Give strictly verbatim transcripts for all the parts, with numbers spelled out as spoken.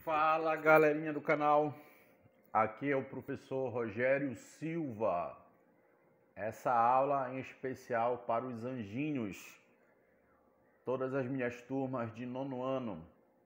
Fala, galerinha do canal, aqui é o professor Rogério Silva. Essa aula em especial para os anjinhos, todas as minhas turmas de nono ano.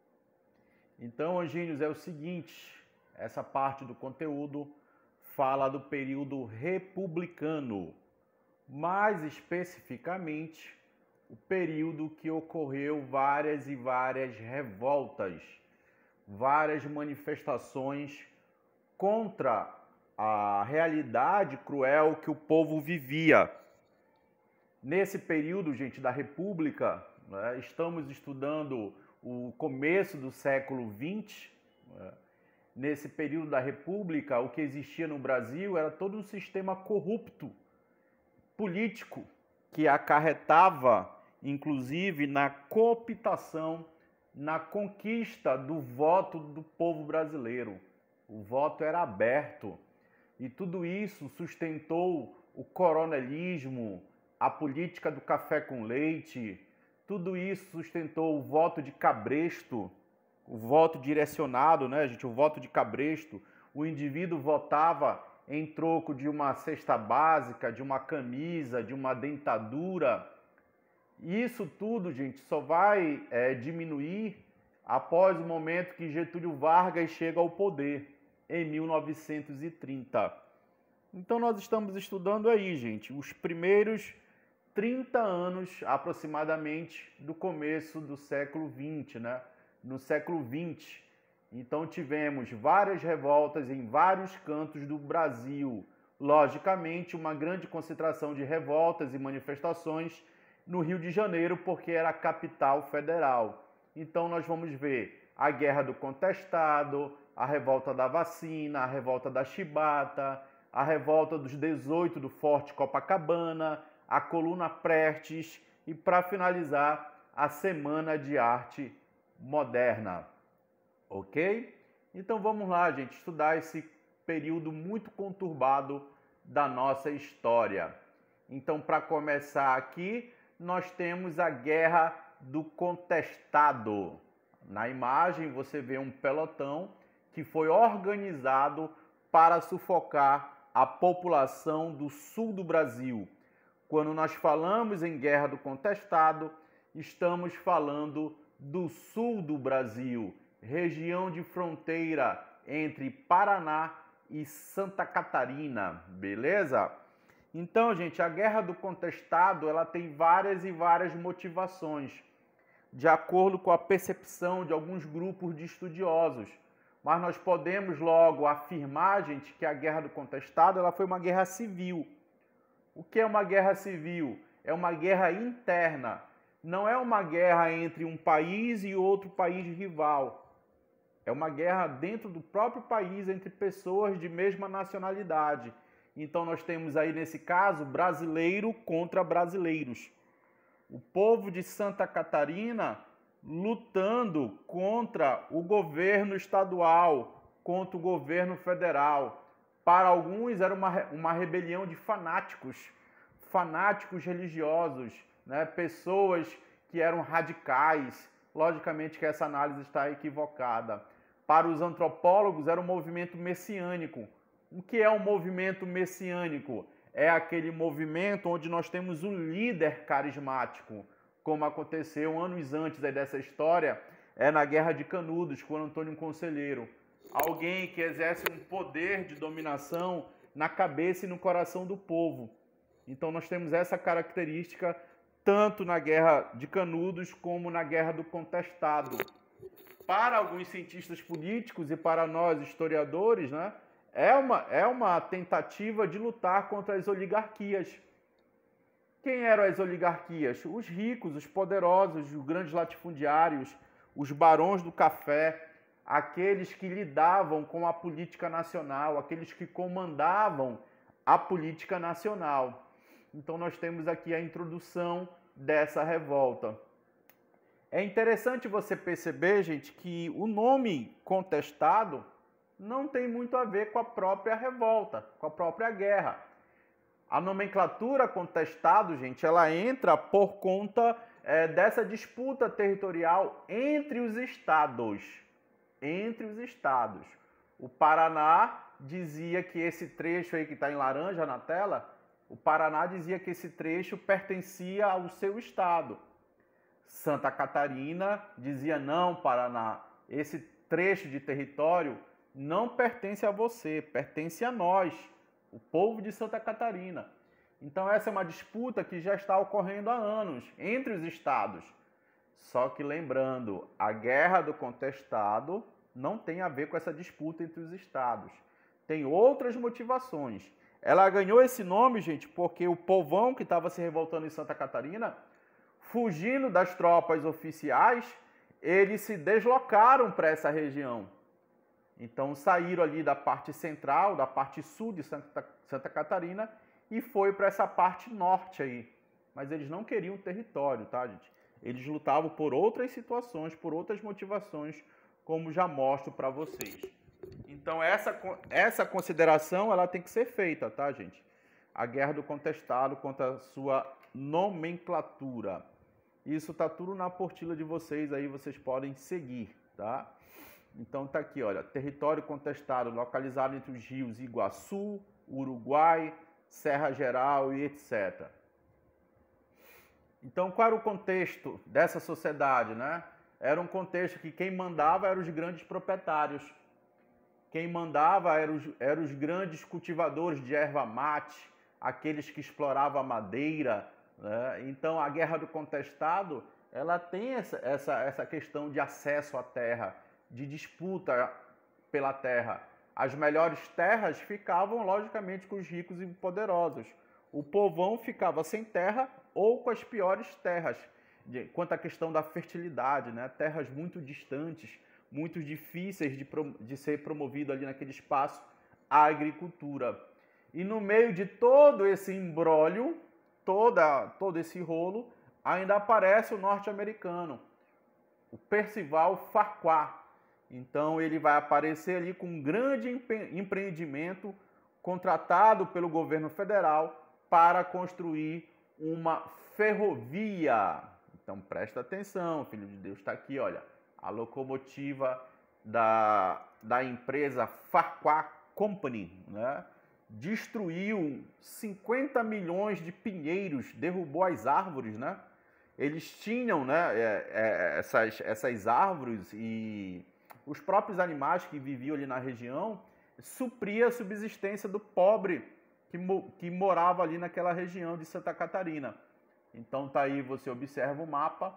Então, anjinhos, é o seguinte, essa parte do conteúdo fala do período republicano, mais especificamente o período que ocorreu várias e várias revoltas, várias manifestações contra a realidade cruel que o povo vivia. Nesse período, gente, da República, né, estamos estudando o começo do século vinte. Né, nesse período da República, o que existia no Brasil era todo um sistema corrupto, político, que acarretava, inclusive, na cooptação, na conquista do voto do povo brasileiro. O voto era aberto e tudo isso sustentou o coronelismo, a política do café com leite, tudo isso sustentou o voto de cabresto, o voto direcionado, né, gente? O voto de cabresto. O indivíduo votava em troco de uma cesta básica, de uma camisa, de uma dentadura. Isso tudo, gente, só vai é, diminuir após o momento que Getúlio Vargas chega ao poder, em mil novecentos e trinta. Então nós estamos estudando aí, gente, os primeiros trinta anos, aproximadamente, do começo do século vinte, né? No século vinte. Então tivemos várias revoltas em vários cantos do Brasil. Logicamente, uma grande concentração de revoltas e manifestações no Rio de Janeiro, porque era a capital federal. Então nós vamos ver a Guerra do Contestado, a revolta da vacina, a revolta da chibata, a revolta dos dezoito do Forte Copacabana, a Coluna Prestes e, para finalizar, a Semana de Arte Moderna. Ok? Então vamos lá, gente, estudar esse período muito conturbado da nossa história. Então, para começar aqui, nós temos a Guerra do Contestado. Na imagem você vê um pelotão que foi organizado para sufocar a população do sul do Brasil. Quando nós falamos em Guerra do Contestado, estamos falando do sul do Brasil, região de fronteira entre Paraná e Santa Catarina, beleza? Então, gente, a Guerra do Contestado, ela tem várias e várias motivações, de acordo com a percepção de alguns grupos de estudiosos. Mas nós podemos logo afirmar, gente, que a Guerra do Contestado, ela foi uma guerra civil. O que é uma guerra civil? É uma guerra interna. Não é uma guerra entre um país e outro país rival. É uma guerra dentro do próprio país, entre pessoas de mesma nacionalidade. Então nós temos aí, nesse caso, brasileiro contra brasileiros. O povo de Santa Catarina lutando contra o governo estadual, contra o governo federal. Para alguns era uma, uma rebelião de fanáticos, fanáticos religiosos, né? Pessoas que eram radicais. Logicamente que essa análise está equivocada. Para os antropólogos era um movimento messiânico. O que é um movimento messiânico? É aquele movimento onde nós temos um líder carismático, como aconteceu anos antes aí dessa história, é na Guerra de Canudos, com Antônio Conselheiro. Alguém que exerce um poder de dominação na cabeça e no coração do povo. Então nós temos essa característica tanto na Guerra de Canudos como na Guerra do Contestado. Para alguns cientistas políticos e para nós historiadores, né, É uma, é uma tentativa de lutar contra as oligarquias. Quem eram as oligarquias? Os ricos, os poderosos, os grandes latifundiários, os barões do café, aqueles que lidavam com a política nacional, aqueles que comandavam a política nacional. Então nós temos aqui a introdução dessa revolta. É interessante você perceber, gente, que o nome contestado não tem muito a ver com a própria revolta, com a própria guerra. A nomenclatura contestado, gente, ela entra por conta é, dessa disputa territorial entre os estados. entre os estados. O Paraná dizia que esse trecho aí que está em laranja na tela, o Paraná dizia que esse trecho pertencia ao seu estado. Santa Catarina dizia, não, Paraná, esse trecho de território não pertence a você, pertence a nós, o povo de Santa Catarina. Então essa é uma disputa que já está ocorrendo há anos entre os estados. Só que lembrando, a Guerra do Contestado não tem a ver com essa disputa entre os estados. Tem outras motivações. Ela ganhou esse nome, gente, porque o povão que estava se revoltando em Santa Catarina, fugindo das tropas oficiais, eles se deslocaram para essa região. Então saíram ali da parte central, da parte sul de Santa, Santa Catarina e foi para essa parte norte aí. Mas eles não queriam território, tá, gente? Eles lutavam por outras situações, por outras motivações, como já mostro para vocês. Então essa, essa consideração ela tem que ser feita, tá, gente? A Guerra do Contestado contra a sua nomenclatura. Isso tá tudo na apostila de vocês aí, vocês podem seguir, tá? Então tá aqui, olha, território contestado localizado entre os rios Iguaçu, Uruguai, Serra Geral e etcétera. Então qual era o contexto dessa sociedade, né? Era um contexto que quem mandava eram os grandes proprietários. Quem mandava eram os, eram os grandes cultivadores de erva mate, aqueles que exploravam a madeira, né? Então a Guerra do Contestado, ela tem essa, essa, essa questão de acesso à terra, de disputa pela terra. As melhores terras ficavam, logicamente, com os ricos e poderosos. O povão ficava sem terra ou com as piores terras. Quanto à questão da fertilidade, né? Terras muito distantes, muito difíceis de, de ser promovido ali naquele espaço, a agricultura. E no meio de todo esse imbróglio, toda, todo esse rolo, ainda aparece o norte-americano, o Percival Farquhar. Então ele vai aparecer ali com um grande empreendimento contratado pelo governo federal para construir uma ferrovia. Então presta atenção, filho de Deus, está aqui, olha, a locomotiva da, da empresa Farquhar Company, né? Destruiu cinquenta milhões de pinheiros, derrubou as árvores, né? Eles tinham, né, é, é, essas, essas árvores e os próprios animais que viviam ali na região supria a subsistência do pobre que, que morava ali naquela região de Santa Catarina. Então tá aí, você observa o mapa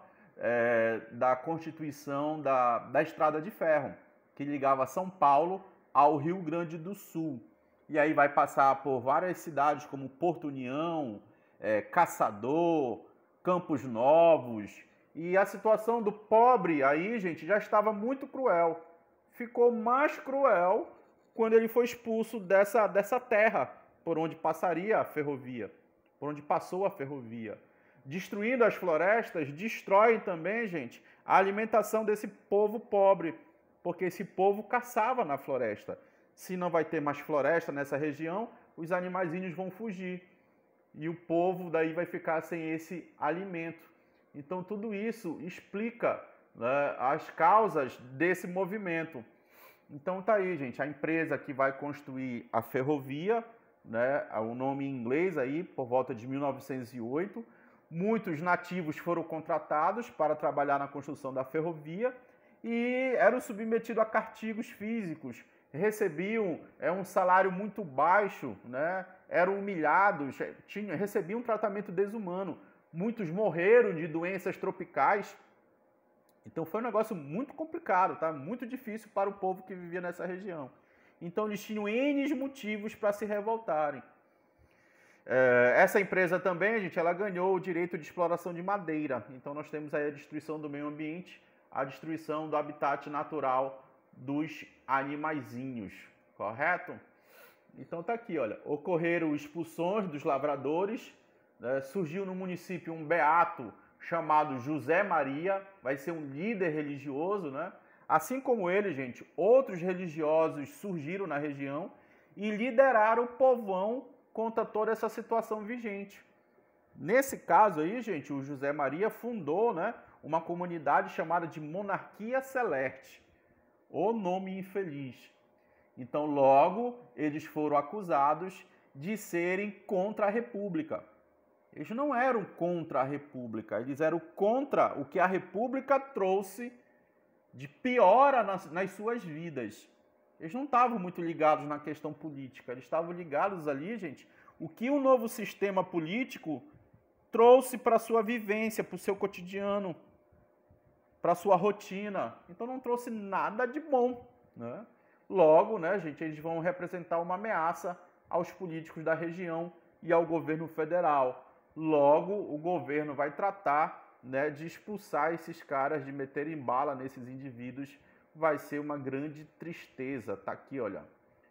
é, da constituição da, da Estrada de Ferro, que ligava São Paulo ao Rio Grande do Sul. E aí vai passar por várias cidades como Porto União, é, Caçador, Campos Novos. E a situação do pobre aí, gente, já estava muito cruel. Ficou mais cruel quando ele foi expulso dessa, dessa terra por onde passaria a ferrovia, por onde passou a ferrovia. Destruindo as florestas, destrói também, gente, a alimentação desse povo pobre, porque esse povo caçava na floresta. Se não vai ter mais floresta nessa região, os animaizinhos vão fugir. E o povo daí vai ficar sem esse alimento. Então tudo isso explica, né, as causas desse movimento. Então tá aí, gente, a empresa que vai construir a ferrovia, né, o nome em inglês aí, por volta de mil novecentos e oito. Muitos nativos foram contratados para trabalhar na construção da ferrovia e eram submetidos a castigos físicos, recebiam é, um salário muito baixo, né, eram humilhados, tinham, recebiam um tratamento desumano. Muitos morreram de doenças tropicais. Então foi um negócio muito complicado, tá? Muito difícil para o povo que vivia nessa região. Então eles tinham N motivos para se revoltarem. É, essa empresa também, gente, ela ganhou o direito de exploração de madeira. Então nós temos aí a destruição do meio ambiente, a destruição do habitat natural dos animaizinhos, correto? Então tá aqui, olha, ocorreram expulsões dos lavradores, né? Surgiu no município um beato chamado José Maria, vai ser um líder religioso, né? Assim como ele, gente, outros religiosos surgiram na região e lideraram o povão contra toda essa situação vigente. Nesse caso aí, gente, o José Maria fundou, né, uma comunidade chamada de Monarquia Celeste. O nome infeliz. Então, logo, eles foram acusados de serem contra a República. Eles não eram contra a República, eles eram contra o que a República trouxe de piora nas, nas suas vidas. Eles não estavam muito ligados na questão política, eles estavam ligados ali, gente, o que o novo sistema político trouxe para a sua vivência, para o seu cotidiano, para a sua rotina. Então não trouxe nada de bom, né? Logo, né, gente, eles vão representar uma ameaça aos políticos da região e ao governo federal. Logo, o governo vai tratar, né, de expulsar esses caras, de meterem bala nesses indivíduos. Vai ser uma grande tristeza. Tá aqui, olha,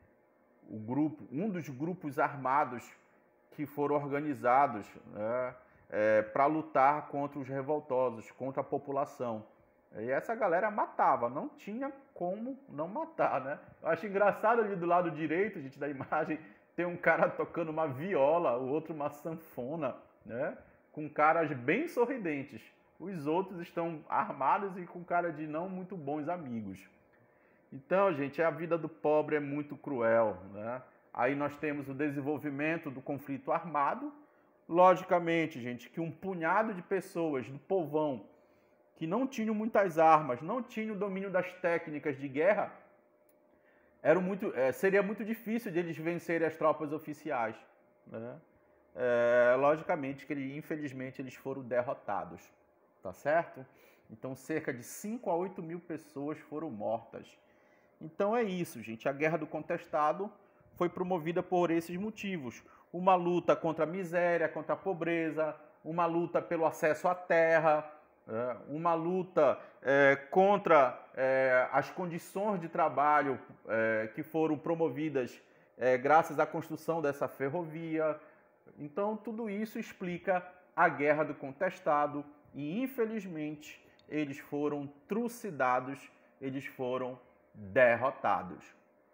o grupo, um dos grupos armados que foram organizados, né, é, para lutar contra os revoltosos, contra a população. E essa galera matava, não tinha como não matar, né? Eu acho engraçado ali do lado direito, gente, da imagem, tem um cara tocando uma viola, o outro uma sanfona, né? Com caras bem sorridentes. Os outros estão armados e com cara de não muito bons amigos. Então, gente, a vida do pobre é muito cruel, né? Aí nós temos o desenvolvimento do conflito armado. Logicamente, gente, que um punhado de pessoas do povão que não tinham muitas armas, não tinham o domínio das técnicas de guerra, era muito, é, seria muito difícil de eles vencerem as tropas oficiais, né? É, logicamente que, ele, infelizmente, eles foram derrotados, tá certo? Então, cerca de cinco a oito mil pessoas foram mortas. Então é isso, gente. A Guerra do Contestado foi promovida por esses motivos. Uma luta contra a miséria, contra a pobreza, uma luta pelo acesso à terra, uma luta é, contra é, as condições de trabalho é, que foram promovidas é, graças à construção dessa ferrovia. Então, tudo isso explica a Guerra do Contestado e, infelizmente, eles foram trucidados, eles foram derrotados.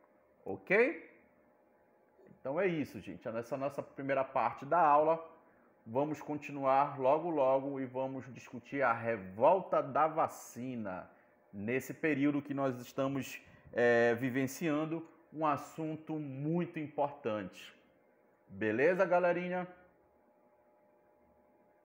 Ok? Então é isso, gente. Nessa nossa primeira parte da aula, vamos continuar logo, logo e vamos discutir a revolta da vacina. Nesse período que nós estamos é, vivenciando, um assunto muito importante. Beleza, galerinha?